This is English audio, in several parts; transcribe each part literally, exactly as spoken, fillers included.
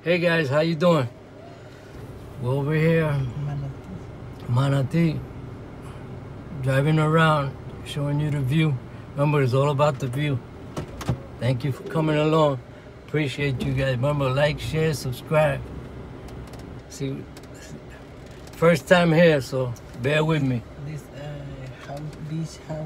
Hey guys, how you doing? We're over here, Manatee, driving around, showing you the view. Remember, it's all about the view. Thank you for coming along. Appreciate you guys. Remember, like, share, subscribe. See, first time here, so bear with me. This uh, house, beach house.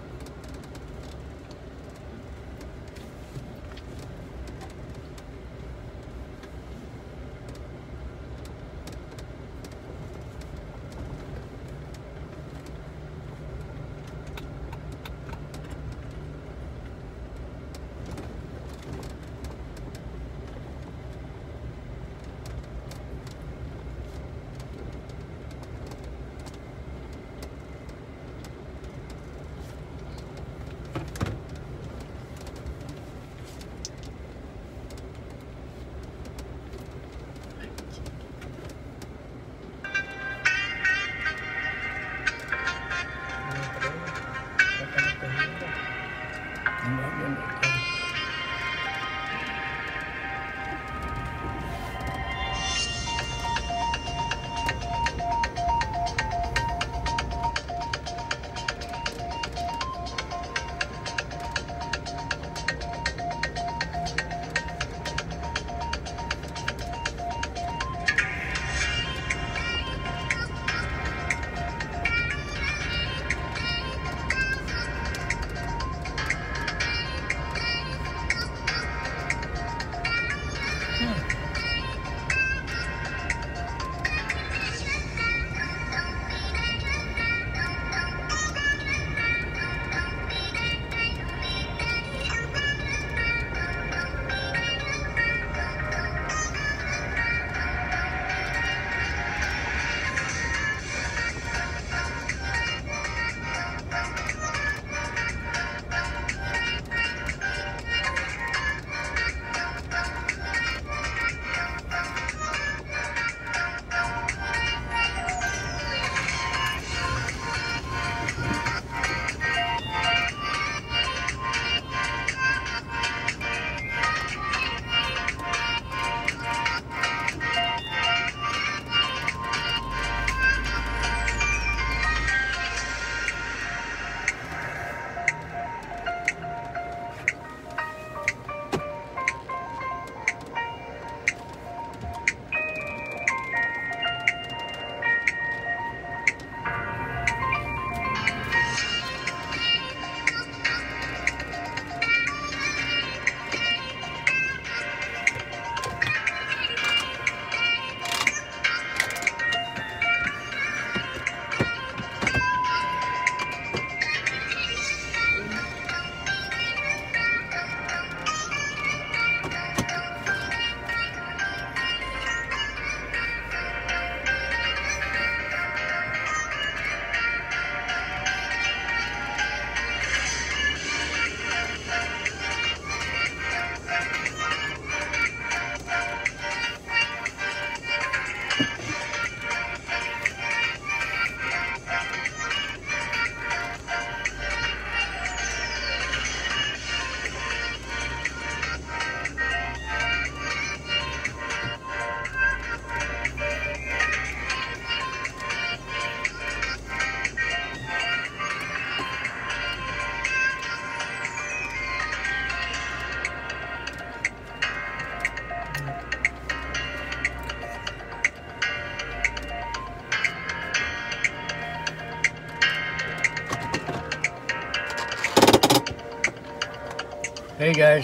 Hey guys,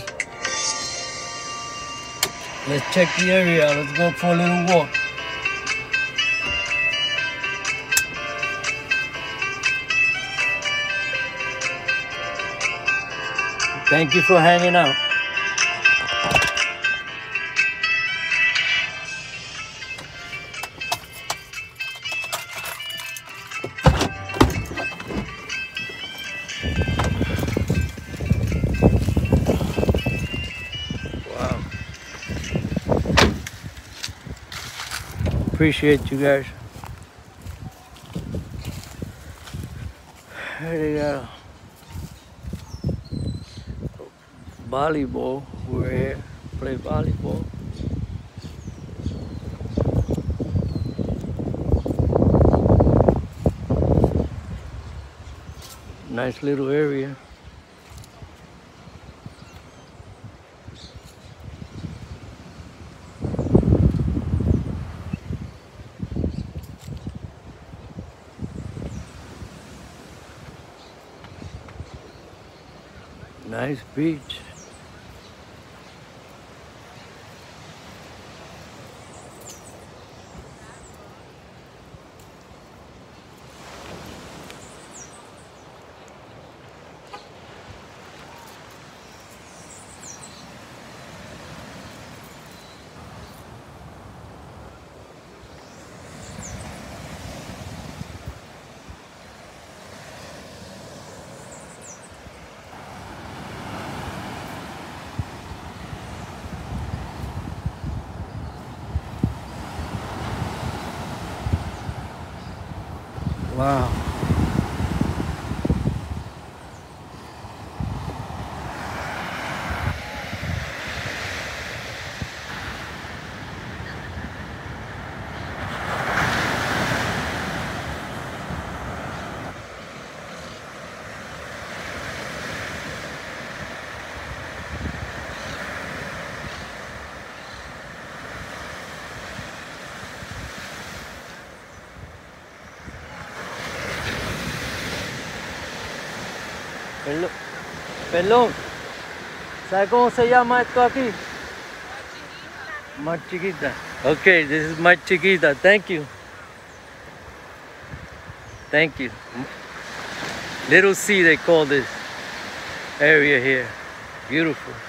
let's check the area. Let's go for a little walk. Thank you for hanging out. Wow. Appreciate you guys. Here they go. Volleyball. We're here. Play volleyball. Nice little area. Nice beach. Wow. Perdón, perdón, ¿sabe cómo se llama esto aquí? Mar Chiquita. Okay, this is Mar Chiquita. Thank you. Thank you. Little C they call this area here. Beautiful.